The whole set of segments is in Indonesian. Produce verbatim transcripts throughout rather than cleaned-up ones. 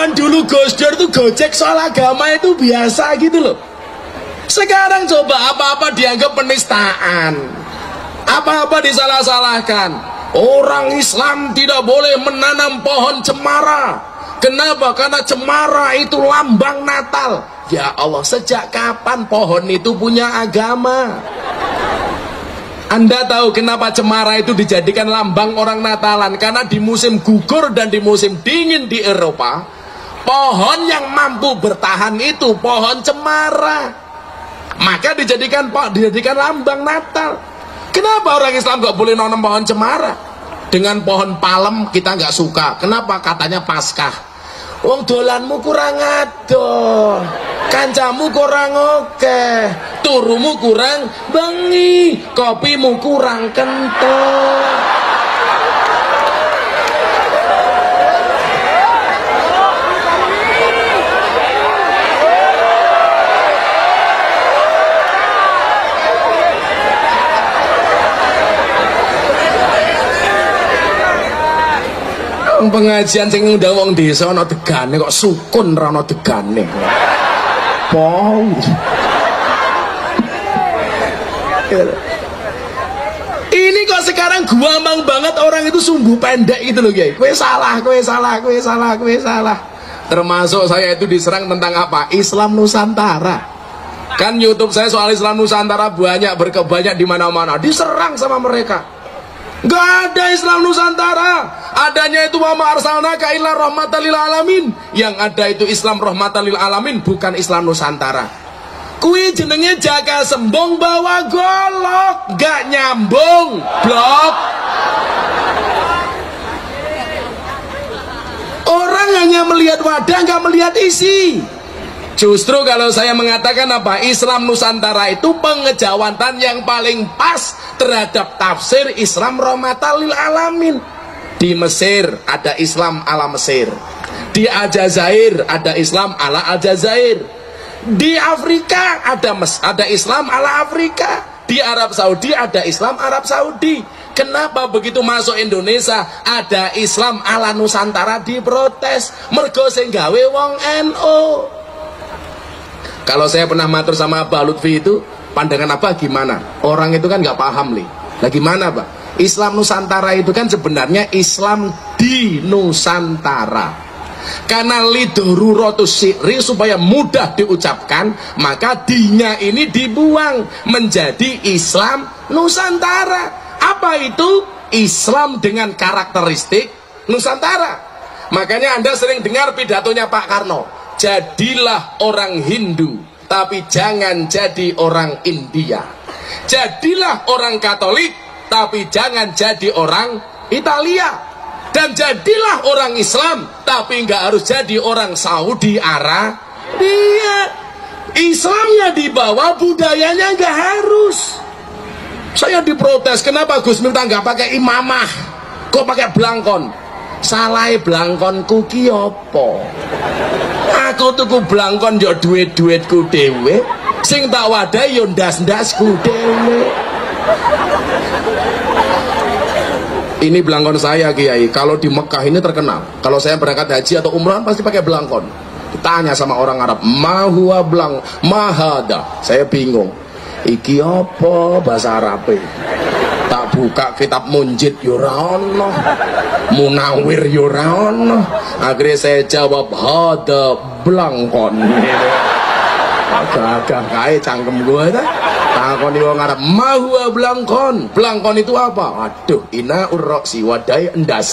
Zaman dulu Gus Dur tuh gojek soal agama itu biasa gitu loh. Sekarang coba apa-apa dianggap penistaan, apa-apa disalah-salahkan. Orang Islam tidak boleh menanam pohon cemara. Kenapa? Karena cemara itu lambang Natal. Ya Allah, sejak kapan pohon itu punya agama? Anda tahu kenapa cemara itu dijadikan lambang orang Natalan? Karena di musim gugur dan di musim dingin di Eropa, pohon yang mampu bertahan itu pohon cemara. Maka dijadikan dijadikan lambang Natal. Kenapa orang Islam nggak boleh nanam pohon cemara? Dengan pohon palem kita nggak suka. Kenapa? Katanya Paskah. Wong dolanmu kurang adoh, kancamu kurang oke, turumu kurang bengi, kopimu kurang kental. Pengajian sing ngundang wong desa ana degane kok sukun ra ana degane. Pong. Ini kok sekarang gampang banget orang itu sumbu pendek gitu loh, Kiai. Kowe salah, kowe salah, kowe salah, kowe salah. Termasuk saya itu diserang tentang apa? Islam Nusantara. Kan YouTube saya soal Islam Nusantara banyak berkebanyak di mana-mana. Diserang sama mereka. Gak ada Islam Nusantara. Adanya itu wa ma arsalnaka illa rahmatan lil alamin. Yang ada itu Islam rahmatan lil alamin, bukan Islam Nusantara. Kui jenenge jaga sembong bawa golok, gak nyambung, blok. Orang hanya melihat wadah, gak melihat isi. Justru kalau saya mengatakan apa? Islam Nusantara itu pengejawatan yang paling pas terhadap tafsir Islam rahmatan lil alamin. Di Mesir ada Islam ala Mesir. Di Aljazair ada Islam ala Aljazair. Di Afrika ada Mes ada Islam ala Afrika. Di Arab Saudi ada Islam Arab Saudi. Kenapa begitu masuk Indonesia ada Islam ala Nusantara diprotes? Mergo sing gawe wong N U. Kalau saya pernah matur sama Abah Lutfi itu, pandangan apa gimana? Orang itu kan nggak paham nih. Nah gimana Pak? Islam Nusantara itu kan sebenarnya Islam di Nusantara. Karena lidururatus syi'ri supaya mudah diucapkan, maka dinya ini dibuang menjadi Islam Nusantara. Apa itu? Islam dengan karakteristik Nusantara. Makanya Anda sering dengar pidatonya Pak Karno. Jadilah orang Hindu, tapi jangan jadi orang India. Jadilah orang Katolik, tapi jangan jadi orang Italia. Dan jadilah orang Islam, tapi nggak harus jadi orang Saudi Arabia. Islamnya dibawa, budayanya nggak harus. Saya diprotes, kenapa Gus Miftah nggak pakai imamah, kok pakai belangkon? Salah belangkonku ki opo? Aku tuku belangkon yo duit-duitku dewe, sing tak wadai yo ndas-ndasku dewe. Ini belangkon saya Kiai. Kalau di Mekah ini terkenal. Kalau saya berangkat haji atau umrah pasti pakai belangkon. Ditanya sama orang Arab, ma huwa belang, mahada. Saya bingung. Iki apa bahasa Arab? Tak buka kitab Munjid yo ora ono, Munawir yo ora ono. Akhirnya saya jawab hada belangkon. Agak-agak kae cangkem gue ta. Takoni wong Arab, ma huwa belangkon. Belangkon itu apa? Aduh, ina urroksi wadai endas.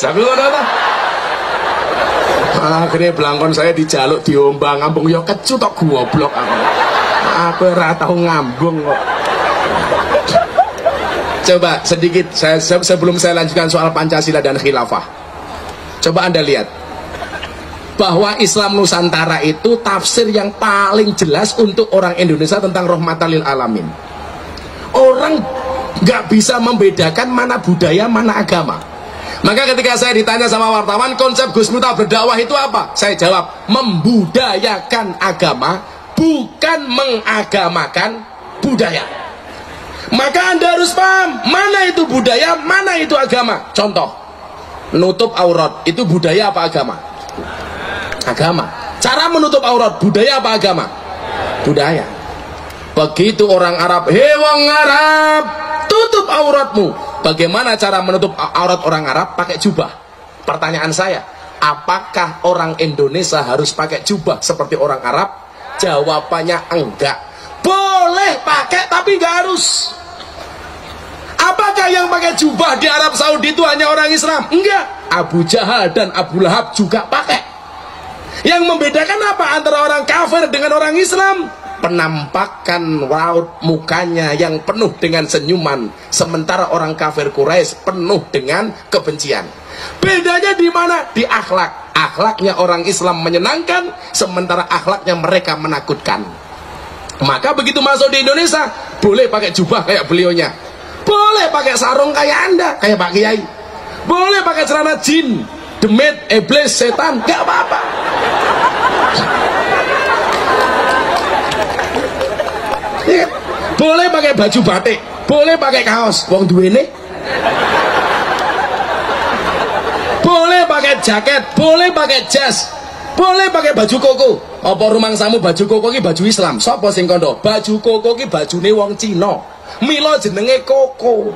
Akhirnya belangkon saya dijaluk diombang ngambung yo kecu tok goblok aku. Aku ora tau ngambung kok. Coba sedikit saya, sebelum saya lanjutkan soal Pancasila dan khilafah. Coba Anda lihat bahwa Islam Nusantara itu tafsir yang paling jelas untuk orang Indonesia tentang rahmatan lil alamin. Orang nggak bisa membedakan mana budaya, mana agama. Maka ketika saya ditanya sama wartawan, konsep Gus Miftah berdakwah itu apa? Saya jawab, membudayakan agama, bukan mengagamakan budaya. Maka Anda harus paham, mana itu budaya, mana itu agama. Contoh, nutup aurat, itu budaya apa agama? Agama. Cara menutup aurat budaya apa agama? Budaya. Begitu orang Arab, hei wong Arab, tutup auratmu. Bagaimana cara menutup aurat orang Arab? Pakai jubah. Pertanyaan saya, apakah orang Indonesia harus pakai jubah seperti orang Arab? Jawabannya enggak. Boleh pakai tapi enggak harus. Apakah yang pakai jubah di Arab Saudi itu hanya orang Islam? Enggak. Abu Jahal dan Abu Lahab juga pakai. Yang membedakan apa antara orang kafir dengan orang Islam? Penampakan raut mukanya yang penuh dengan senyuman, sementara orang kafir Quraisy penuh dengan kebencian. Bedanya di mana? Di akhlak. Akhlaknya orang Islam menyenangkan, sementara akhlaknya mereka menakutkan. Maka begitu masuk di Indonesia, boleh pakai jubah kayak beliaunya, boleh pakai sarung kayak Anda, kayak Pak Kiai, boleh pakai celana jin, demit, iblis, setan, gak apa-apa. Boleh pakai baju batik, boleh pakai kaos, wong duwene. Boleh pakai jaket, boleh pakai jas, boleh pakai baju koko. Apa rumangsamu baju koko ki baju Islam? Sopo sing kondo? Baju koko ki bajune wong Cina. Milo jenenge koko.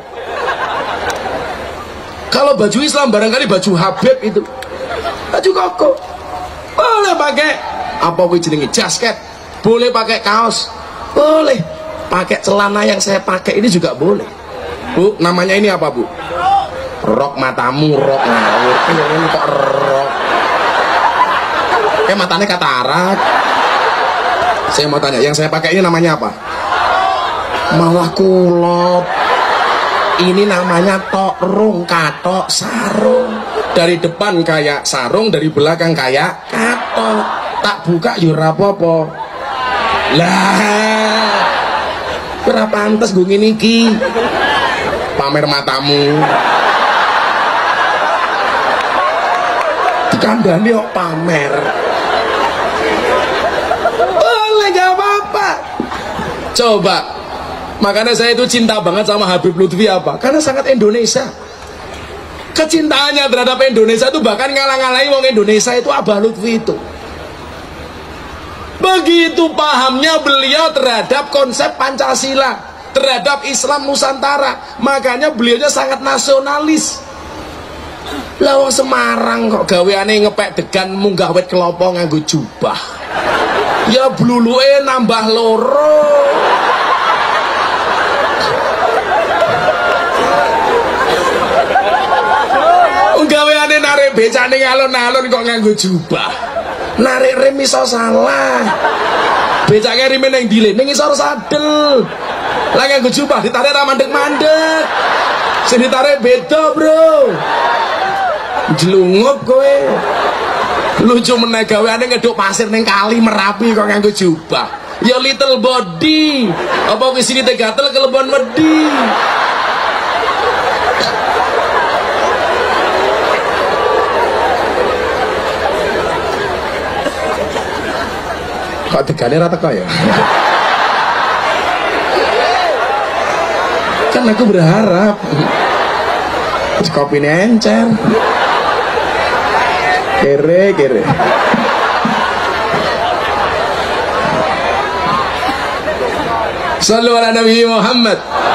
Kalau baju Islam barangkali baju Habib itu. Baju koko. Boleh pakai apa kuwi jenenge jasket, boleh pakai kaos, boleh pakai celana yang saya pakai ini juga boleh. Bu, namanya ini apa, Bu? Rok matamu, rok ngawur. Ini kok rok? Kayak matanya katarak. Saya mau tanya, yang saya pakai ini namanya apa? Malah kulot. Ini namanya tokrung, katok, sarung. Dari depan kayak sarung, dari belakang kayak katok. Tak buka ya ora apa-apa. Lah, ora pantes gue ngene iki. Pamer matamu. Dikandani kok pamer. Boleh gak apa-apa. Coba. Makanya saya itu cinta banget sama Habib Lutfi apa? Karena sangat Indonesia. Kecintaannya terhadap Indonesia itu bahkan ngalang-ngalahi wong Indonesia itu Abah Lutfi itu. Begitu pahamnya beliau terhadap konsep Pancasila, terhadap Islam Nusantara. Makanya beliaunya sangat nasionalis. Lah wong Semarang kok gaweane ngepek degan munggah wit kelapa nganggo jubah. Ya bluluke nambah loro. Gaweane narik becak ning alun-alun kok nganggo jubah. Narik rem iso salah. Becake rime ning ndi le? Ning isor sadel. Lah nganggo jubah ditarik ra mandek-mandek. Sing ditarik beda, Bro. Jelungup kowe. Lucu meneh gaweane ngeduk pasir ning kali Merapi kok nganggo jubah. Ya little body. Apa wis sini tegatel kelebon wedi. Kok tegane ra teko ya? Kan aku berharap kopi ini encer. Kere kere. Sallu ala Nabi Muhammad.